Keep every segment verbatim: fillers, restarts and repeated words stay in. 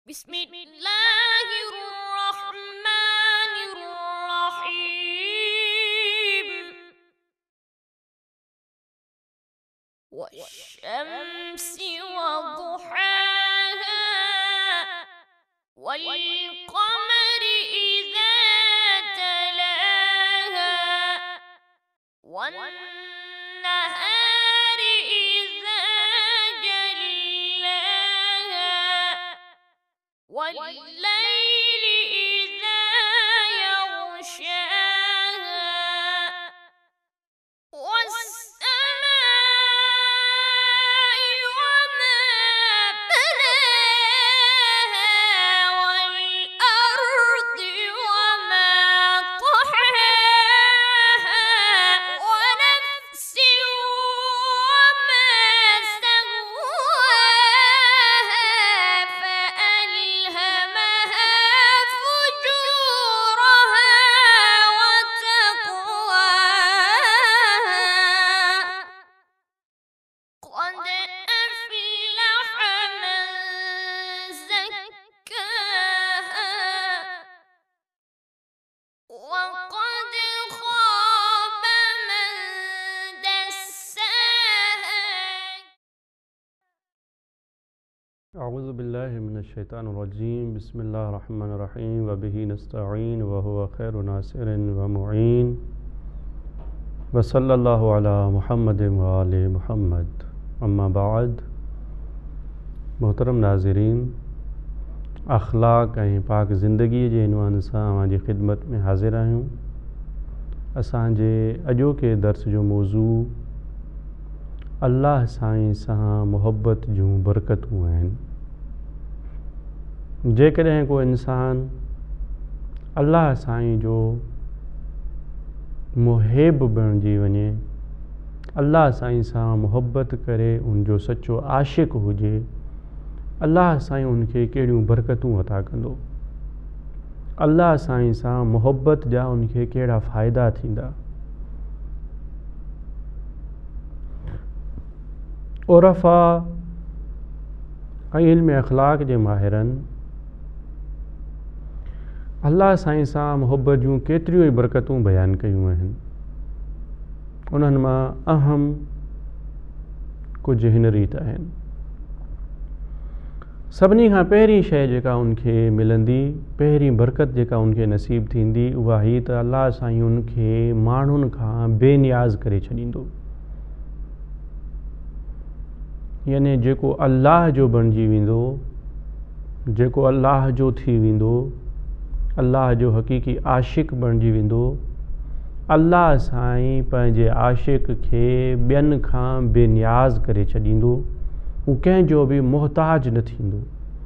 बिस्मिल्लाहिर्रहमानिर्रहीम वश्शम्सि वदुहाहा वल्क़मरि इज़ा तलाहा वन्नहारि इज़ा जल्लाहा वल्लैलि इज़ा यग़शाहा वस्समाइ वमा बनाहा वल्अर्दि वमा طحاها ونفس وما سواها فألهمها فجورها وتقواها قد أفلح من زكاها وقد خاب من دساها أعوذ بالله من الشيطان الرجيم بسم الله الرحمن الرحيم وبه نستعين وهو خير ناصر ومعين وصلى الله على محمد وآل محمد अम्मा बाद मोहतरम नाज़रीन अख़लाक़ ऐं पाक ज़िंदगीअ जे इन्वान सां अवांजी ख़िदमत में हाज़िर आहियूं। असांजे अॼोके दर्स जो मौज़ू अल्लाह साईं सां मुहब्बत जूं बरकतूं आहिनि। जेकॾहिं को इंसान अल्लाह साईं जो मुहिब बणिजी वञे, अल्लाह साईं सां मुहब्बत करे उनजो सचो आशिक़ हुजे, अल्लाह साईं उनखे कहिड़ियूं बरकतूं अता कंदो। अल्लाह साईं सां मुहब्बत जा उनखे कहिड़ा फ़ाइदा थींदा। उरफ़ा ऐं इल्म अख़लाक़ जे माहिरनि अल्लाह साईं सां मुहब्बत जूं केतिरियूं ई बरकतूं बयानु कयूं आहिनि। उन्हनि मां अहम कुझु हिन रीति आहिनि। सभिनी खां पहिरीं शइ जेका उनखे मिलंदी, पहिरीं बरकत जेका उनखे नसीब थींदी, उहा ही त अल्लाह साईं उनखे माण्हुनि खां बेनियाज़ करे छॾींदो। यानी जेको अल्लाह जो बणिजी वेंदो, जेको अल्लाह जो थी वेंदो, अल्लाह जो हक़ीक़ी आशिक़ बणिजी वेंदो, अल्लाह साईं पंहिंजे आशिक़ खे ॿियनि खां बेनियाज़ करे छॾींदो। हू कंहिंजो बि मुहताज न थींदो।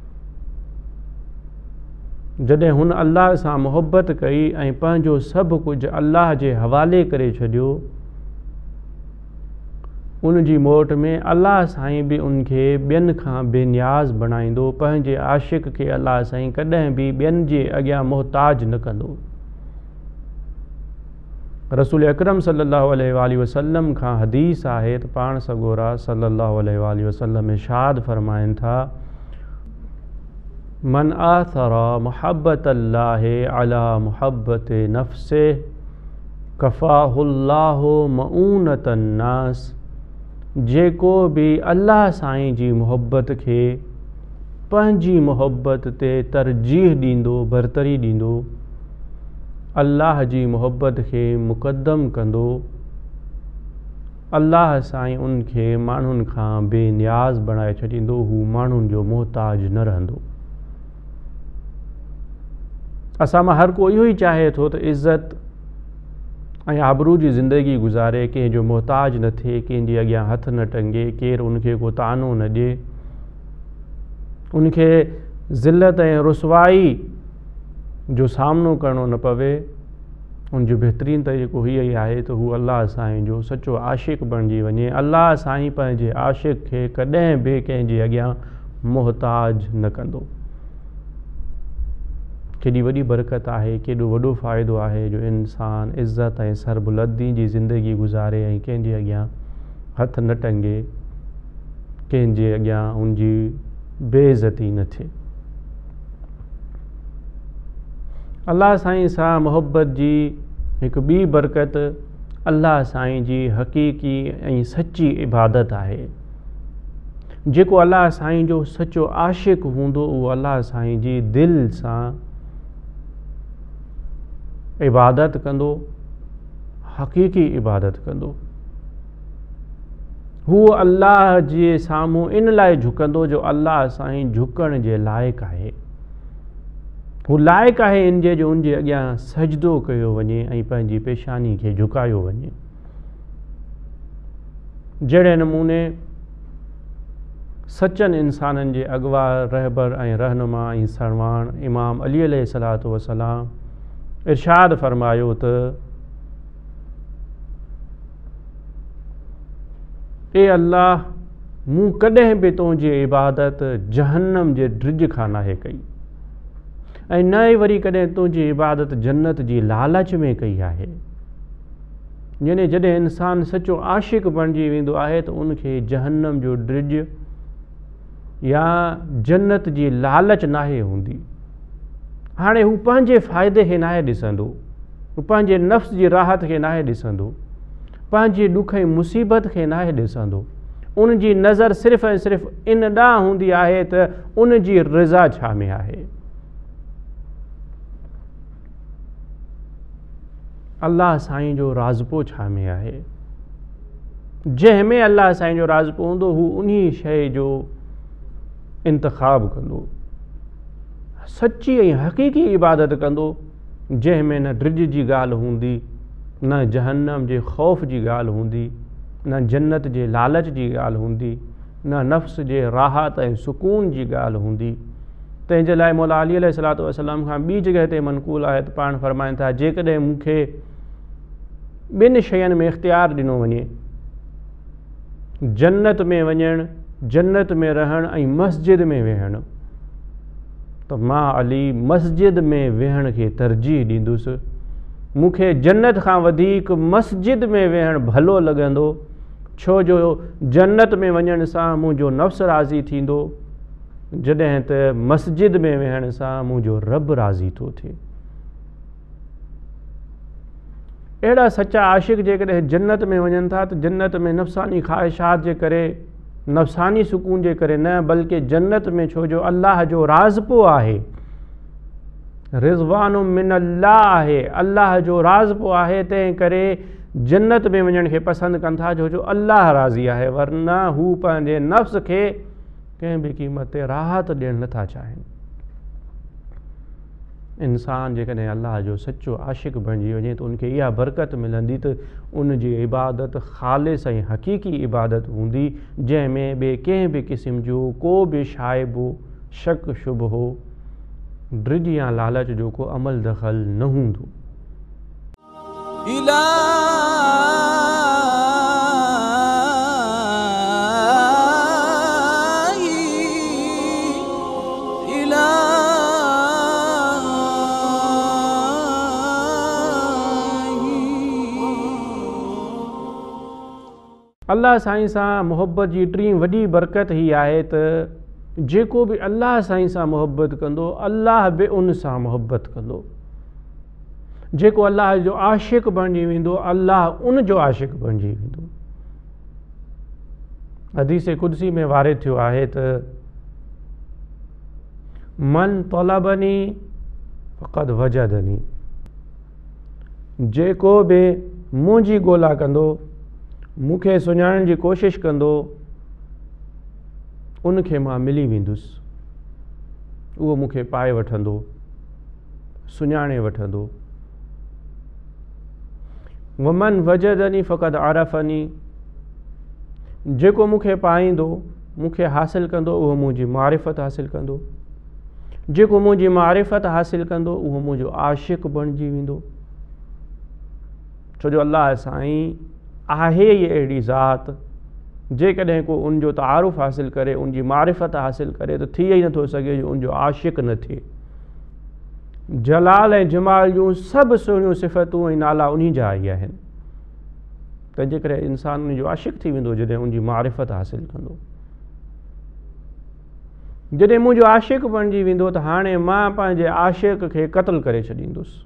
जॾहिं हुन अल्लाह सां मुहब्बत कई ऐं पंहिंजो सभु कुझु अल्लाह जे हवाले करे छॾियो, उनजी मोट में अल्लाह साईं बि उनखे ॿियनि खां बेनियाज़ बणाईंदो। पंहिंजे आशिक़ खे अल्लाह साईं कॾहिं बि ॿियनि जे अॻियां मुहताज न कंदो। रसूल अकरम सल्लल्लाहु अलैहि वसल्लम खां हदीस आहे त पाण सगोरा सल्लल्लाहु अलैहि वसल्लम इरशाद फरमाइनि था, मन आथरा मुहब्बत अल्लाह अला मुहब्बत नफ्से कफ़ाहुल्लाहु मऊनत अन्नास। जेको बि अल्लाह साईं जी मुहब्बत खे पंहिंजी मुहब्बत ते तरजीह ॾींदो, बरतरी ॾींदो, अल्लाह जी मुहब्बत खे मुक़दम कंदो, अल्लाह साईं उनखे माण्हुनि खां बेनियाज़ बणाए छॾींदो। हू माण्हुनि जो मुहताज न रहंदो। असां मां हर को इहो ई चाहे थो त इज़त ऐं आबरू जी ज़िंदगी गुज़ारे, कंहिंजो मुहताज न थिए, कंहिंजे अॻियां हथ न टंगे, केरु उनखे को तानो न ॾिए, उनखे ज़िल्लत ऐं रुसवाई जो सामनो करिणो न पवे। उनजो बहितरीनु तरीक़ो हीअ ई आहे त हू अल्लाह साईं जो सचो आशिक़ बणिजी वञे। अल्लाह साईं पंहिंजे आशिक़ खे कॾहिं बि कंहिंजे अॻियां मुहताज न कंदो। केॾी वॾी बरकत आहे, केॾो वॾो फ़ाइदो आहे जो इंसान इज़त ऐं सरबुलंदी जी ज़िंदगी गुज़ारे ऐं कंहिंजे अॻियां हथ न टंगे, कंहिंजे अॻियां उनजी बेइज़ती न थिए। अल्लाह साईं सां मुहबत जी हिकु ॿी बरकत अल्लाह साईं जी हक़ीक़ी ऐं सची इबादत आहे। जेको अल्लाह साईं जो सचो आशिक़ हूंदो उहो अल्लाह साईं जी दिलि सां इबादत कंदो, हक़ीक़ी इबादत कंदो। हू अल्लाह जे साम्हूं इन लाइ झुकंदो जो अल्लाह साईं झुकण जे लाइक़ु आहे। हू लाइक़ु आहे इन जे जो उन जे अॻियां सजदो कयो वञे ऐं पंहिंजी पेशानी खे झुकायो वञे। जहिड़े नमूने सचनि इंसाननि जे अॻुवा रहबर ऐं रहनुमा ऐं सरवाण इमाम अली अलैहिस्सलातु वसलाम इरशाद फरमायो त ए अल्लाह, मूं कॾहिं बि तुंहिंजी इबादत जहन्नम जे ड्रिज खां नाहे कई ऐं न ई वरी कॾहिं तुंहिंजी इबादत जन्नत जी लालच में कई आहे। यानी जॾहिं इंसानु सचो आशिक़ बणिजी वेंदो आहे त उनखे जहन्नम जो ड्रिज या जन्नत जी लालच नाहे हूंदी। हाणे हू पंहिंजे फ़ाइदे खे नाहे ॾिसंदो, हू पंहिंजे नफ़्स जी राहत खे नाहे ॾिसंदो, पंहिंजी ॾुख ऐं मुसीबत खे नाहे ॾिसंदो। उन जी नज़र सिर्फ़ु ऐं सिर्फ़ु इन ॾांहुं हूंदी आहे त उन जी रिज़ा छा में आहे। अल्लाह साईं जो राज़पो छा में आहे। जंहिंमें अल्लाह साईं जो राज़पो हूंदो हू उन शइ जो इंतिख़ाब कंदो, सची ऐं हक़ीक़ी इबादत कंदो, जंहिंमें न ड्रिज जी ॻाल्हि हूंदी, न जहन्नम जे ख़ौफ़ जी ॻाल्हि हूंदी, न जन्नत जे लालच जी ॻाल्हि हूंदी, न नफ़्स जे राहत ऐं सुकून जी ॻाल्हि हूंदी। तंहिंजे लाइ मौला अली अलैहिस्सलातु वसलाम खां ॿी जॻह ते मनक़ूल आहे त पाण फ़रमाइनि था, जेकॾहिं मूंखे ॿिनि शयुनि में इख़्तियार ॾिनो वञे, जन्नत में वञणु, जन्नत में रहणु ऐं मस्जिद में वेहणु, त मां अली मस्जिद में वेहण खे तरजीह ॾींदुसि। मूंखे जन्नत खां वधीक मस्जिद में वेहणु भलो लॻंदो, छो जो जन्नत में वञण सां मुंहिंजो नफ़्स राज़ी थींदो, जॾहिं त मस्जिद में वेहण सां मुंहिंजो रब राज़ी थो थिए। अहिड़ा सचा आशिक़ जेकॾहिं जन्नत में वञनि था त जन्नत में नफ़्सानी ख़्वाहिशात जे करे, नफ़्सानी सुकून जे करे न, बल्कि जन्नत में छो जो अल्लाह जो राज़पो आहे, रिज़वानु मिन अल्लाह आहे, अल्लाह जो राज़पो आहे, तंहिं करे जन्नत में वञण खे पसंदि कनि था छो जो अल्लाह राज़ी आहे। वरना हू पंहिंजे नफ़्स खे कंहिं बि क़ीमत ते राहत ॾियणु नथा चाहिनि। इंसान जेकॾहिं अल्लाह जो सचो आशिक़ बणिजी वञे त उनखे इहा बरकत मिलंदी त उन जी इबादत ख़ालिस ऐं हक़ीक़ी इबादत हूंदी, जंहिंमें ॿिए कंहिं बि क़िस्म जो को बि शाइबो, शक शुबहो, ड्रिज या लालच जो को अमल दख़ल न हूंदो। अल्लाह साईं सां मुहबत जी टीं वॾी बरकत ही आहे त जेको बि अल्लाह साईं सां मुहबत कंदो, अल्लाह बि उन सां मुहबत कंदो। जेको अल्लाह जो आशिक़ बणिजी वेंदो, अल्लाह उन जो आशिक़ बणिजी वेंदो। हदीस कुदसी में वारिद थियो आहे त मन तलबनी फ़क़द वजदनी, जेको बि मुंहिंजी ॻोल्हा कंदो, मूंखे सुञाणण जी कोशिशि कंदो, उनखे मां मिली वेंदुसि। उहो मूंखे पाए वठंदो, सुञाणे वठंदो। वमन वजदनी फ़क़द आरफ़नी, जेको मूंखे पाईंदो, मूंखे हासिलु कंदो, उहो मुंहिंजी मारिफ़त हासिलु कंदो। जेको मुंहिंजी मारिफ़त हासिलु कंदो उहो मुंहिंजो आशिक़ बणिजी वेंदो। छो जो अल्लाह साईं आहे ई अहिड़ी ज़ात, जेकॾहिं को उनजो तारुफ़ हासिलु करे, उनजी मारिफ़त हासिलु करे त थी ई नथो सघे जो उनजो आशिक़ न थिए। जलाल ऐं जमाल जूं सभु सुहिणियूं सिफ़तूं ऐं नाला उन्ही जा ई आहिनि। तंहिंजे करे इंसानु उनजो आशिक़ थी वेंदो जॾहिं उनजी मारिफ़त हासिलु कंदो। जॾहिं मुंहिंजो आशिक़ बणिजी वेंदो त हाणे मां पंहिंजे आशिक़ खे क़त्ल करे छॾींदुसि,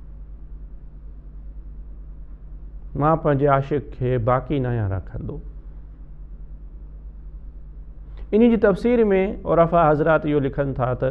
मां पंहिंजे आशिक़ खे बाक़ी न आहियां रखंदो। इन जी तफ़सीर में उरफ़ा हज़रात इहो लिखनि था त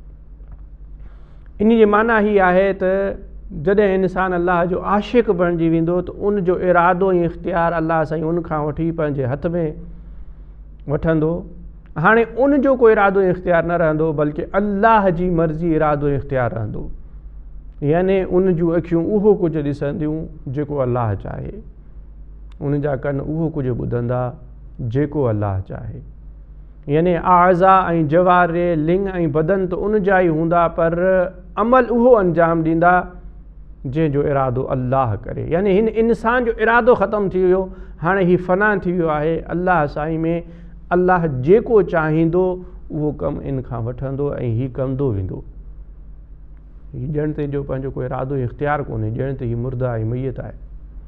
इन जी माना हीअ आहे त जॾहिं इंसानु अलाह जो आशिक़ बणिजी वेंदो त उन जो इरादो ऐं इख़्तियार अलाह साईं उन खां वठी पंहिंजे हथ में वठंदो। हाणे उन जो को इरादो ऐं इख़्तियार न रहंदो, बल्कि अलाह जी मर्ज़ी इरादो ऐं इख़्तियार रहंदो। यानी उन जूं अखियूं उहो कुझु ॾिसंदियूं जेको अलाह चाहे, उन जा कन उहो कुझु ॿुधंदा जेको अलाह चाहे। यानी आज़ा ऐं जवारे, लिंग ऐं बदन त उन जा ई हूंदा, पर अमल उहो अंजाम ॾींदा जंहिंजो इरादो अलाह करे। यानी हिन इंसान जो इरादो ख़तमु थी वियो, हाणे हीउ फ़ना थी वियो आहे अलाह साईं में। अलाह जेको चाहींदो उहो कमु इन खां वठंदो ऐं हीउ कंदो वेंदो। हीउ ॼण ते जो पंहिंजो कोई इरादो इख़्तियार कोन्हे, ॼण ते हीउ मुर्दा ऐं मैयत आहे,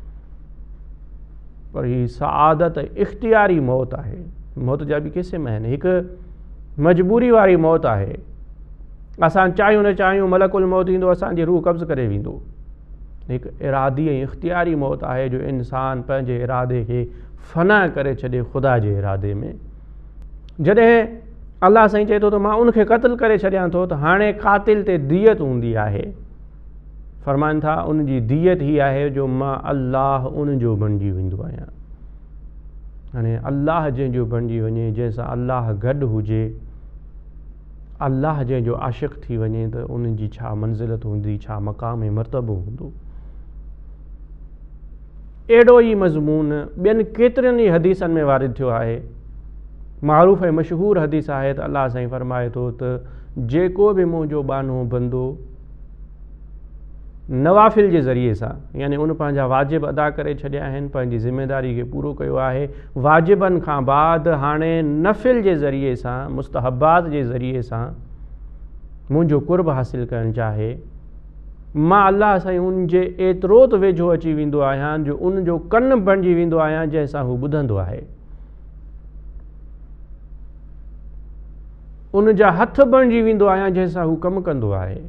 पर हीउ सआदत इख़्तियारी मौत आहे। मौत जा बि क़िस्म आहिनि। हिकु मजबूरी वारी मौत आहे, असां चाहियूं न चाहियूं मलकुल मौत ईंदो, असांजी रूह कब्ज़ करे वेंदो। हिकु इरादी ऐं इख़्तियारी मौत आहे जो इंसान पंहिंजे इरादे खे फ़ना करे छॾे ख़ुदा जे इरादे में। जॾहिं अलाह साईं चए थो त मां उनखे क़त्ल करे छॾियां थो, त हाणे क़ातिल ते दियत हूंदी आहे। फ़रमाइनि था उन जी दियत हीअ आहे जो मां अलाह उन जो बणिजी वेंदो आहियां। हाणे अलाह जंहिंजो बणिजी वञे, जंहिंसां अलाह गॾु हुजे, अलाह जंहिंजो आशिक़ थी वञे, त उन जी छा मंज़िलत हूंदी, छा मक़ाम ऐं मर्तबो हूंदो। अहिड़ो ई मज़मून ॿियनि केतिरनि ई हदीसनि में वारिद थियो आहे। मारूफ़ ऐं मशहूरु हदीस आहे त अलाह साईं फ़रमाए थो त जेको बि मुंहिंजो बानो बंदो नवाफ़िल जे ज़रिए सां, यानी उन पंहिंजा वाजिब अदा करे छॾिया आहिनि, पंहिंजी ज़िमेदारी खे पूरो कयो आहे, वाजिबनि खां बाद हाणे नफ़िल जे ज़रिए सां, मुस्तहबात जे ज़रिए सां मुंहिंजो कुर्ब हासिल करणु चाहे, मां अलाह साईं उन जे एतिरो त वेझो अची वेंदो आहियां जो उन जो कन बणिजी वेंदो आहियां जंहिंसां हू ॿुधंदो आहे, उन जा हथ बणिजी वेंदो आहियां जंहिंसां हू कमु कंदो आहे।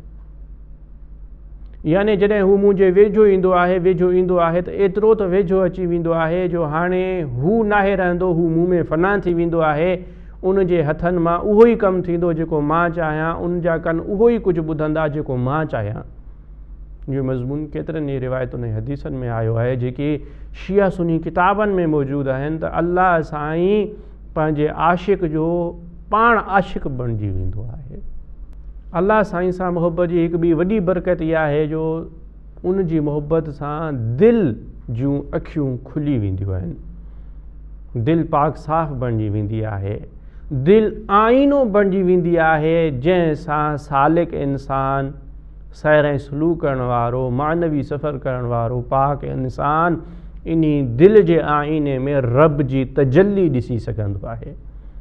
यानी जॾहिं हू मुंहिंजे वेझो ईंदो आहे, वेझो ईंदो आहे त एतिरो त वेझो अची वेंदो आहे जो हाणे हू नाहे रहंदो, हू मूं में फ़ना थी वेंदो आहे। उन जे हथनि मां उहो ई कमु थींदो जेको मां चाहियां, उन जा कन उहो ई कुझु ॿुधंदा जेको मां चाहियां। इहो मज़मून केतिरनि ई रिवायतुनि ऐं हदीसनि में आयो आहे, जेके शिया सुन्नी किताबनि में मौजूदु आहिनि, त अलाह साईं पंहिंजे आशिक़ जो पाण आशिक़ बणिजी वेंदो आहे। अलाह साईं सां मुहबत जी हिकु ॿी वॾी बरकत इहा आहे जो उन जी मुहबत सां दिलि जूं अखियूं खुली वेंदियूं आहिनि, दिलि पाक साफ़ बणिजी वेंदी आहे, दिलि आईनो बणिजी वेंदी आहे जंहिंसां सालिक इंसान, सैर ऐं सलूक करण वारो, मानवी सफ़र करण वारो पाक इंसान इन दिलि जे आईने में रब जी तजल्ली ॾिसी सघंदो आहे।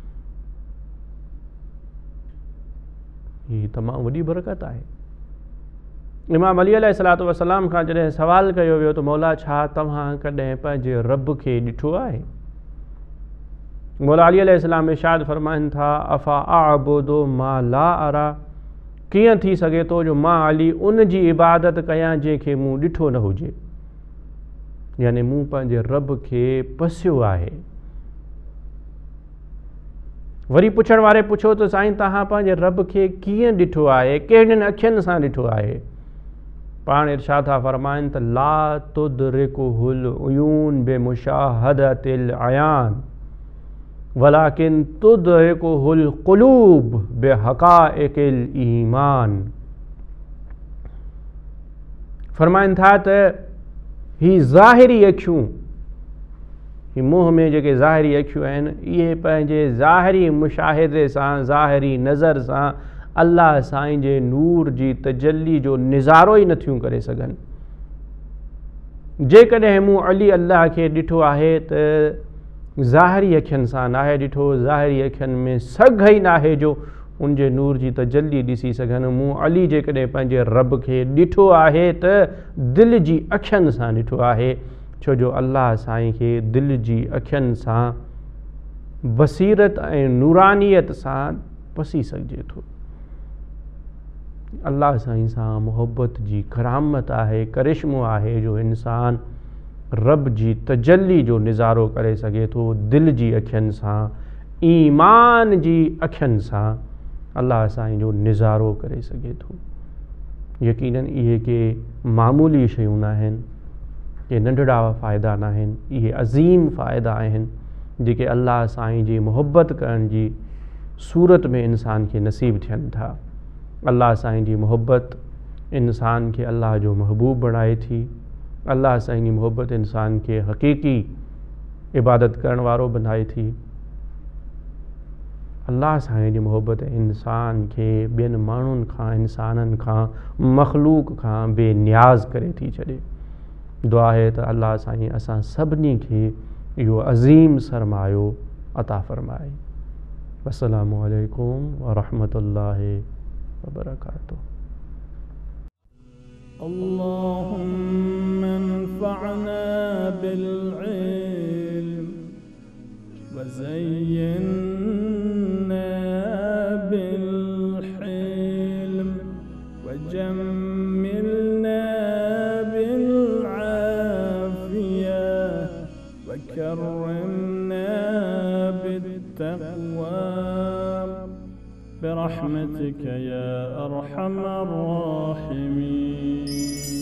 हीअ तमामु वॾी बरकत आहे। इमाम अली अलैहिस्सलातु वस्सलाम खां जॾहिं सवाल कयो वियो त मौला छा तव्हां कॾहिं पंहिंजे रब खे ॾिठो आहे? मौला अली अलैहिस्सलाम इरशाद फरमाइनि था, अफ़ा अअबुदु मा ला अरा, कीअं थी सघे थो जो मां अली उन जी इबादत कयां जंहिंखे मूं ॾिठो न हुजे। यानी मूं पंहिंजे रब खे पसियो आहे। वरी पुछण वारे पुछो त साईं तव्हां पंहिंजे रब खे कीअं ॾिठो आहे, कहिड़ियुनि अखियुनि सां ॾिठो आहे? पाण इरशाद था फरमाइनि त ला तुदरिकुहुल उयून बिमुशाहदतिल अयान वलाकिन तुदरिकुहुल क़ुलूब बिहक़ाइक़िल ईमान। फरमाइनि था त ही ज़ाहिरी अखियूं, ही मुंहं में जेके ज़ाहिरी अखियूं आहिनि, इहे पंहिंजे ज़ाहिरी मुशाहिदे सां, ज़ाहिरी नज़र सां अल्लाह साईं जे नूर जी तजल्ली जो निज़ारो ई नथियूं करे सघनि। जेकॾहिं मूं अली अल्लाह खे ॾिठो आहे त ज़ाहिरी अखियुनि सां नाहे ॾिठो, ज़ाहिरी अखियुनि में सघ ई नाहे जो उन जे नूर जी तजल्ली ॾिसी सघनि। मूं अली जेकॾहिं पंहिंजे रब खे ॾिठो आहे त दिलि जी अखियुनि सां ॾिठो आहे, छो जो अल्लाह साईं खे दिलि जी अखियुनि सां बसीरत ऐं नूरानियत सां पसी सघिजे थो। अल्लाह साईं सां मुहबत जी करामत आहे, करिश्मो आहे जो इंसान रब जी तजल्ली जो निज़ारो करे सघे थो दिलि जी अखियुनि सां, ईमान जी अखियुनि सां अल्लाह साईं जो निज़ारो करे सघे थो। यकीनन इहे के मामूली शयूं न आहिनि, के नंढड़ा फ़ाइदा न आहिनि, इहे अज़ीम फ़ाइदा आहिनि जेके अल्लाह साईं जी मुहबत करण जी सूरत में इंसान खे नसीब थियनि था। अल्लाह साईं जी मुहबत इंसान खे अल्लाह जो महबूब बणाए थी। अल्लाह साईं जी मुहबत इंसान खे हक़ीक़ी इबादत करण वारो बणाए थी। अल्लाह साईं जी मुहबत इंसान खे ॿियनि माण्हुनि खां, इंसाननि खां, मख़लूक खां बेनियाज़ करे थी छॾे। दुआ आहे त अल्लाह साईं असां सभिनी खे इहो अज़ीम सरमायो अता फ़रमाए। अस्सलामु अलैकुम व रहमतुल्लाहि व बरकातुहू। اللهم انفعنا بالعلم وزينا بالحلم وجملنا بالعافية وكرمنا بالتقوى برحمتك يا أرحم الراحمين.